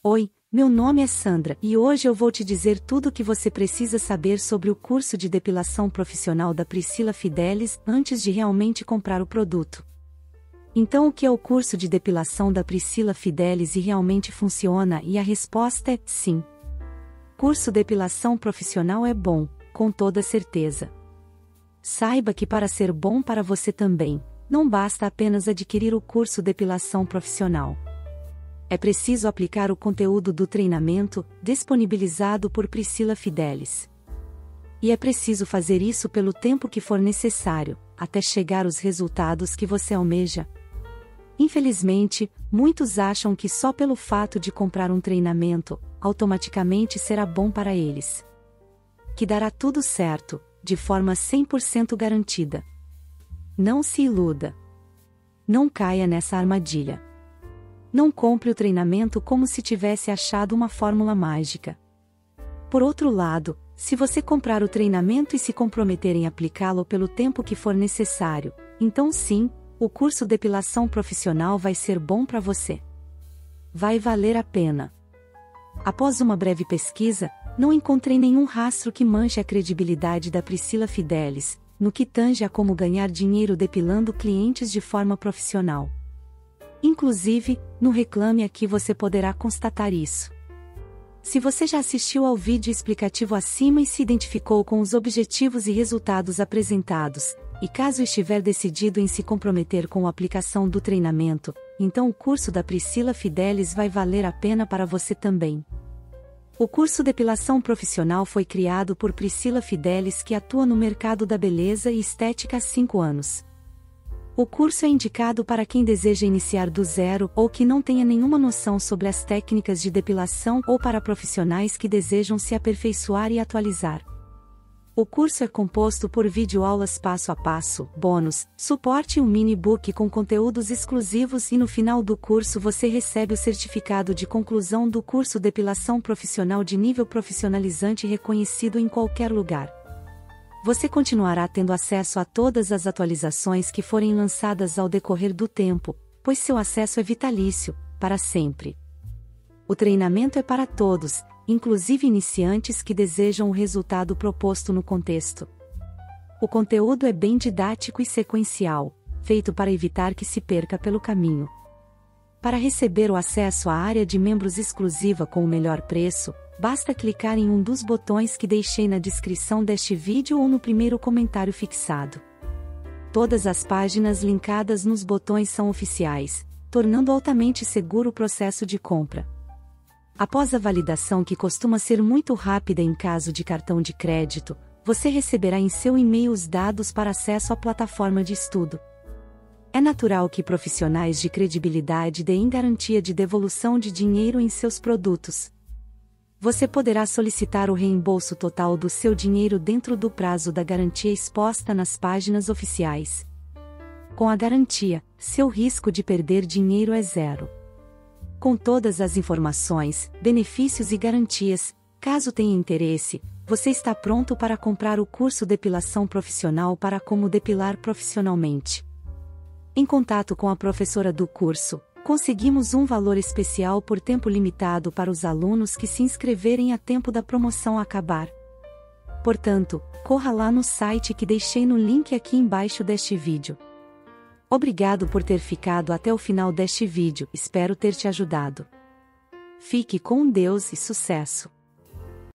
Oi, meu nome é Sandra e hoje eu vou te dizer tudo o que você precisa saber sobre o curso de depilação profissional da Priscila Fidelis antes de realmente comprar o produto. Então, o que é o curso de depilação da Priscila Fidelis e realmente funciona? E a resposta é sim. Curso depilação profissional é bom, com toda certeza. Saiba que para ser bom para você também, não basta apenas adquirir o curso depilação profissional. É preciso aplicar o conteúdo do treinamento, disponibilizado por Priscila Fidelis. E é preciso fazer isso pelo tempo que for necessário, até chegar aos resultados que você almeja. Infelizmente, muitos acham que só pelo fato de comprar um treinamento, automaticamente será bom para eles. Que dará tudo certo, de forma 100% garantida. Não se iluda. Não caia nessa armadilha. Não compre o treinamento como se tivesse achado uma fórmula mágica. Por outro lado, se você comprar o treinamento e se comprometer em aplicá-lo pelo tempo que for necessário, então sim, o curso Depilação Profissional vai ser bom para você. Vai valer a pena. Após uma breve pesquisa, não encontrei nenhum rastro que manche a credibilidade da Priscila Fidelis, no que tange a como ganhar dinheiro depilando clientes de forma profissional. Inclusive, no Reclame Aqui você poderá constatar isso. Se você já assistiu ao vídeo explicativo acima e se identificou com os objetivos e resultados apresentados, e caso estiver decidido em se comprometer com a aplicação do treinamento, então o curso da Priscila Fidelis vai valer a pena para você também. O curso Depilação Profissional foi criado por Priscila Fidelis, que atua no mercado da beleza e estética há 5 anos. O curso é indicado para quem deseja iniciar do zero ou que não tenha nenhuma noção sobre as técnicas de depilação ou para profissionais que desejam se aperfeiçoar e atualizar. O curso é composto por videoaulas passo a passo, bônus, suporte e um mini-book com conteúdos exclusivos e no final do curso você recebe o certificado de conclusão do curso Depilação Profissional de nível profissionalizante reconhecido em qualquer lugar. Você continuará tendo acesso a todas as atualizações que forem lançadas ao decorrer do tempo, pois seu acesso é vitalício, para sempre. O treinamento é para todos, inclusive iniciantes que desejam o resultado proposto no contexto. O conteúdo é bem didático e sequencial, feito para evitar que se perca pelo caminho. Para receber o acesso à área de membros exclusiva com o melhor preço, basta clicar em um dos botões que deixei na descrição deste vídeo ou no primeiro comentário fixado. Todas as páginas linkadas nos botões são oficiais, tornando altamente seguro o processo de compra. Após a validação, que costuma ser muito rápida em caso de cartão de crédito, você receberá em seu e-mail os dados para acesso à plataforma de estudo. É natural que profissionais de credibilidade deem garantia de devolução de dinheiro em seus produtos. Você poderá solicitar o reembolso total do seu dinheiro dentro do prazo da garantia exposta nas páginas oficiais. Com a garantia, seu risco de perder dinheiro é zero. Com todas as informações, benefícios e garantias, caso tenha interesse, você está pronto para comprar o curso Depilação Profissional para como depilar profissionalmente. Em contato com a professora do curso, conseguimos um valor especial por tempo limitado para os alunos que se inscreverem a tempo da promoção acabar. Portanto, corra lá no site que deixei no link aqui embaixo deste vídeo. Obrigado por ter ficado até o final deste vídeo, espero ter te ajudado. Fique com Deus e sucesso!